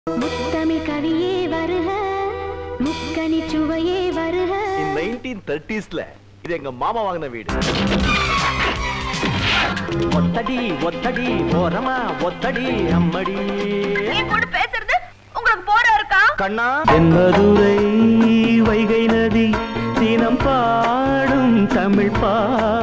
முத்தமிழ் கவியே வருக, முக்கனி சுவையே வருக. 1930sல இது எங்க மாமா வாங்கின வீடு. ஒத்தடி ஒத்தடி ஓரமா ஒத்தடி அம்மடி. நீ கூட பேசுறது உங்களுக்கு போரா இருக்கா? கண்ணா தென்மதுரை வைகை நதி தினம் பாடும் தமிழ்